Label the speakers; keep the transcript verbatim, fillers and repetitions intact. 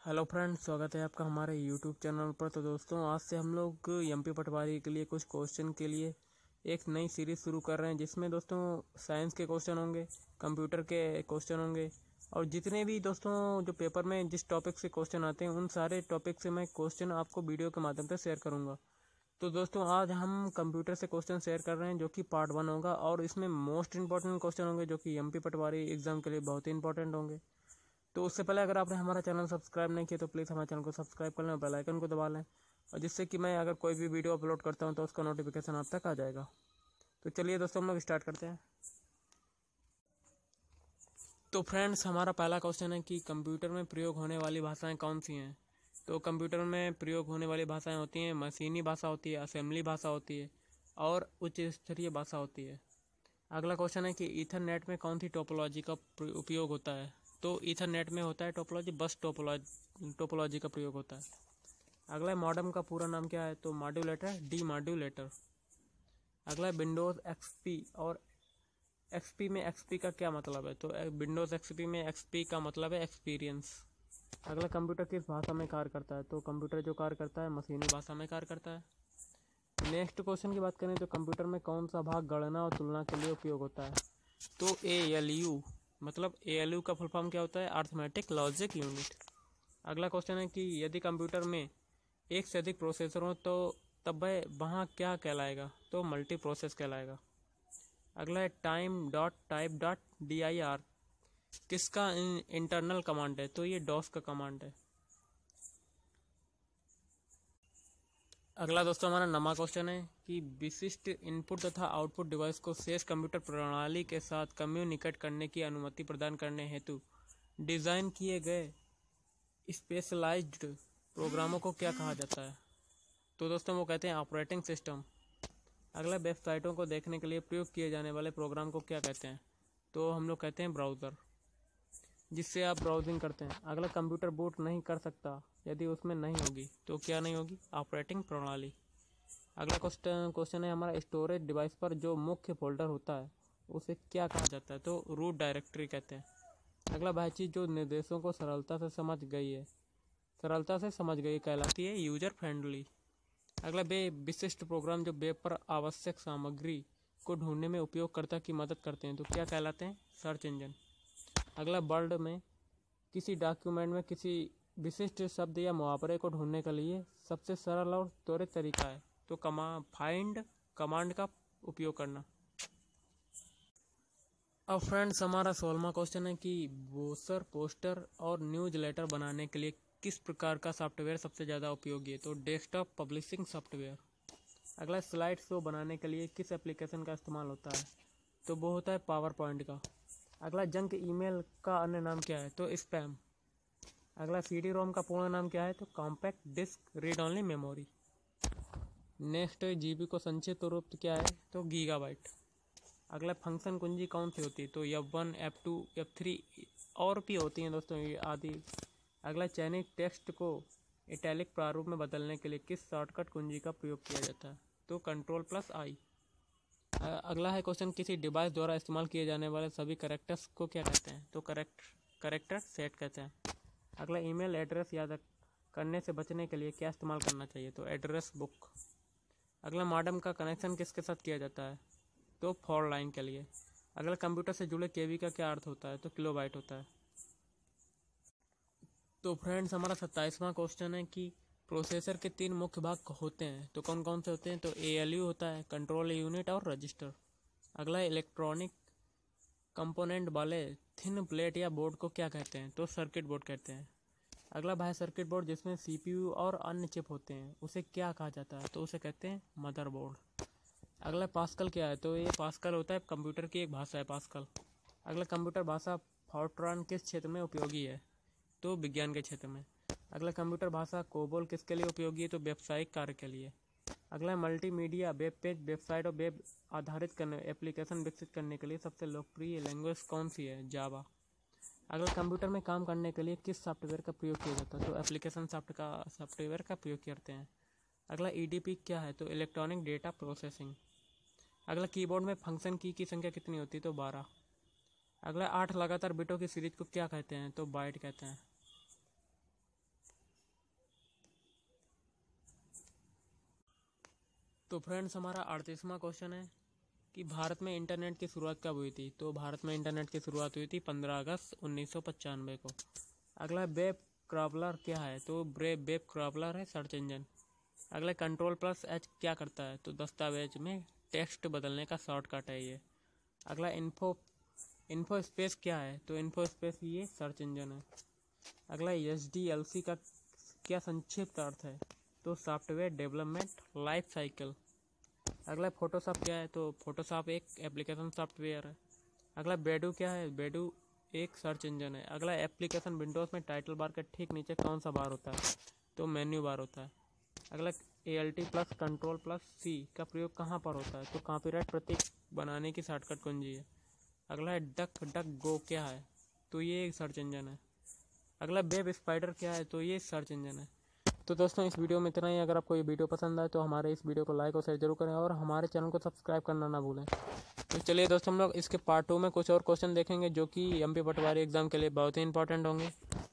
Speaker 1: Hello friends, स्वागत है आपका हमारे यूट्यूब चैनल पर। तो दोस्तों, आज से हम लोग एमपी पटवारी के लिए कुछ क्वेश्चन के लिए एक नई सीरीज़ शुरू कर रहे हैं, जिसमें दोस्तों साइंस के क्वेश्चन होंगे, कंप्यूटर के क्वेश्चन होंगे और जितने भी दोस्तों जो पेपर में जिस टॉपिक से क्वेश्चन आते हैं उन सारे टॉपिक से मैं क्वेश्चन आपको वीडियो के माध्यम से शेयर करूँगा। तो दोस्तों, आज हम कंप्यूटर से क्वेश्चन शेयर कर रहे हैं, जो कि पार्ट वन होगा और इसमें मोस्ट इंपॉर्टेंट क्वेश्चन होंगे, जो कि एमपी पटवारी एग्जाम के लिए बहुत ही इंपॉर्टेंट होंगे। तो उससे पहले अगर आपने हमारा चैनल सब्सक्राइब नहीं किया तो प्लीज़ हमारे चैनल को सब्सक्राइब कर लें और बेल आइकन को दबा लें, और जिससे कि मैं अगर कोई भी वीडियो अपलोड करता हूं तो उसका नोटिफिकेशन आप तक आ जाएगा। तो चलिए दोस्तों, हम लोग स्टार्ट करते हैं। तो फ्रेंड्स, हमारा पहला क्वेश्चन है कि कंप्यूटर में प्रयोग होने वाली भाषाएँ कौन सी हैं। तो कंप्यूटर में प्रयोग होने वाली भाषाएँ होती हैं मशीनी भाषा होती है, असेंबली भाषा होती है और उच्च स्तरीय भाषा होती है। अगला क्वेश्चन है कि ईथरनेट में कौन सी टोपोलॉजी का उपयोग होता है। तो ईथरनेट में होता है टोपोलॉजी, बस टोपोलॉजी टोपोलॉजी का प्रयोग होता है। अगला मॉडेम का पूरा नाम क्या है। तो मॉड्यूलेटर, डी मॉड्यूलेटर। अगला विंडोज़ एक्सपी और एक्सपी में एक्सपी का क्या मतलब है। तो विंडोज़ एक्सपी में एक्सपी का मतलब है एक्सपीरियंस। अगला कंप्यूटर किस भाषा में कार्य करता है। तो कंप्यूटर जो कार्य करता है मशीनी भाषा में कार्य करता है। नेक्स्ट क्वेश्चन की बात करें तो कंप्यूटर में कौन सा भाग गणना और तुलना के लिए उपयोग होता है। तो ए एल यू मतलब ए एल यू का फुल फॉर्म क्या होता है, अर्थमेटिक लॉजिक यूनिट। अगला क्वेश्चन है कि यदि कंप्यूटर में एक से अधिक प्रोसेसर हो तो तब वह वहाँ क्या कहलाएगा। तो मल्टी प्रोसेस कहलाएगा। अगला है time dot type dot D I R किसका इंटरनल कमांड है। तो ये डॉस का कमांड है। अगला दोस्तों हमारा नमा क्वेश्चन है कि विशिष्ट इनपुट तथा आउटपुट डिवाइस को शेष कंप्यूटर प्रणाली के साथ कम्युनिकेट करने की अनुमति प्रदान करने हेतु डिज़ाइन किए गए स्पेशलाइज्ड प्रोग्रामों को क्या कहा जाता है। तो दोस्तों वो कहते हैं ऑपरेटिंग सिस्टम। अगला वेबसाइटों को देखने के लिए प्रयोग किए जाने वाले प्रोग्राम को क्या कहते हैं। तो हम लोग कहते हैं ब्राउज़र, जिससे आप ब्राउजिंग करते हैं। अगला कंप्यूटर बूट नहीं कर सकता यदि उसमें नहीं होगी। तो क्या नहीं होगी, ऑपरेटिंग प्रणाली। अगला क्वेश्चन क्वेश्चन है हमारा स्टोरेज डिवाइस पर जो मुख्य फोल्डर होता है उसे क्या कहा जाता है। तो रूट डायरेक्टरी कहते हैं। अगला वह चीज़ जो निर्देशों को सरलता से समझ गई है सरलता से समझ गई कहलाती है यूजर फ्रेंडली। अगला वे विशिष्ट प्रोग्राम जो वेब पर आवश्यक सामग्री को ढूंढने में उपयोगकर्ता की मदद करते हैं तो क्या कहलाते हैं, सर्च इंजन। अगला वर्ड में किसी डॉक्यूमेंट में किसी विशिष्ट शब्द या मुहावरे को ढूंढने के लिए सबसे सरल और त्वरित तरीका है। तो कमा फाइंड कमांड का उपयोग करना। अब फ्रेंड्स, हमारा सोलहवां क्वेश्चन है कि ब्रोशर, पोस्टर और न्यूज लेटर बनाने के लिए किस प्रकार का सॉफ्टवेयर सबसे ज़्यादा उपयोगी है। तो डेस्कटॉप पब्लिशिंग सॉफ्टवेयर। अगला स्लाइड शो बनाने के लिए किस एप्लीकेशन का इस्तेमाल होता है। तो वो होता है पावर पॉइंट का। अगला जंक ईमेल का अन्य नाम क्या है। तो स्पैम। अगला सी डी रोम का पूर्ण नाम क्या है। तो compact disc read only memory. Next GB को संक्षिप्त रूप क्या है। तो गीगाबाइट। अगला फंक्शन कुंजी कौन सी होती है। तो F one F two F three और भी होती हैं दोस्तों ये आदि। अगला चयनित टेक्स्ट को इटैलिक प्रारूप में बदलने के लिए किस शॉर्टकट कुंजी का प्रयोग किया जाता है। तो कंट्रोल प्लस आई। अगला है क्वेश्चन, किसी डिवाइस द्वारा इस्तेमाल किए जाने वाले सभी करेक्टर्स को क्या कहते हैं। तो करेक्ट करेक्टर सेट कहते हैं। अगला ईमेल एड्रेस याद करने से बचने के लिए क्या इस्तेमाल करना चाहिए। तो एड्रेस बुक। अगला मॉडेम का कनेक्शन किसके साथ किया जाता है। तो फॉर लाइन के लिए। अगला कंप्यूटर से जुड़े केबी का क्या अर्थ होता है। तो किलोबाइट होता है। तो फ्रेंड्स, हमारा सत्ताईसवां क्वेश्चन है कि प्रोसेसर के तीन मुख्य भाग होते हैं। तो कौन कौन से होते हैं। तो ए एल यू होता है, कंट्रोल यूनिट और रजिस्टर। अगला इलेक्ट्रॉनिक कंपोनेंट वाले थिन प्लेट या बोर्ड को क्या कहते हैं। तो सर्किट बोर्ड कहते हैं। अगला भाई सर्किट बोर्ड जिसमें सी पी यू और अन्य चिप होते हैं उसे क्या कहा जाता है। तो उसे कहते हैं मदरबोर्ड। अगला पास्कल क्या है। तो ये पास्कल होता है कंप्यूटर की एक भाषा है, पास्कल। अगला कंप्यूटर भाषा फॉर्ट्रान किस क्षेत्र में उपयोगी है। तो विज्ञान के क्षेत्र में। अगला कंप्यूटर भाषा कोबोल किसके लिए उपयोगी है। तो व्यावसायिक कार्य के लिए। अगला मल्टीमीडिया वेब पेज, वेबसाइट और वेब आधारित करने एप्लीकेशन विकसित करने के लिए सबसे लोकप्रिय लैंग्वेज कौन सी है। जावा। अगला कंप्यूटर में काम करने के लिए किस सॉफ्टवेयर का प्रयोग किया जाता है। तो एप्लीकेशन सॉफ्ट का सॉफ्टवेयर का प्रयोग करते हैं। अगला ई डी पी क्या है। तो इलेक्ट्रॉनिक डेटा प्रोसेसिंग। अगला कीबोर्ड में फंक्शन की की संख्या कितनी होती है। तो बारह। अगला आठ लगातार बिटों की सीरीज को क्या कहते हैं। तो बाइट कहते हैं। तो फ्रेंड्स हमारा अड़तीसवां क्वेश्चन है कि भारत में इंटरनेट की शुरुआत कब हुई थी। तो भारत में इंटरनेट की शुरुआत हुई थी पंद्रह अगस्त उन्नीस सौ पचानवे को। अगला वेब क्रॉलर क्या है। तो ब्रेव वेब क्रॉलर है सर्च इंजन। अगला कंट्रोल प्लस एच क्या करता है। तो दस्तावेज में टेक्स्ट बदलने का शॉर्टकट है ये। अगला इन्फो इन्फो स्पेस क्या है। तो इन्फो स्पेस ये सर्च इंजन है। अगला एच डी एल सी का क्या संक्षिप्त अर्थ है। तो सॉफ्टवेयर डेवलपमेंट लाइफ साइकिल। अगला फोटोशॉप क्या है। तो फोटोशॉप एक एप्लीकेशन सॉफ्टवेयर है। अगला बेडू क्या है। बेडू एक सर्च इंजन है। अगला एप्लीकेशन विंडोज़ में टाइटल बार के ठीक नीचे कौन सा बार होता है। तो मेन्यू बार होता है। अगला A L T plus control plus C का प्रयोग कहाँ पर होता है। तो कॉपीराइट प्रतीक बनाने की शॉर्टकट कुंजी है। अगला है डक डक गो क्या है। तो ये एक सर्च इंजन है। अगला वेब स्पाइडर क्या है। तो ये सर्च इंजन है। तो दोस्तों इस वीडियो में इतना ही। अगर आपको ये वीडियो पसंद आए तो हमारे इस वीडियो को लाइक और शेयर जरूर करें और हमारे चैनल को सब्सक्राइब करना ना भूलें। तो चलिए दोस्तों हम लोग इसके पार्ट टू में कुछ और क्वेश्चन देखेंगे जो कि एमपी पटवारी एग्जाम के लिए बहुत ही इंपॉर्टेंट होंगे।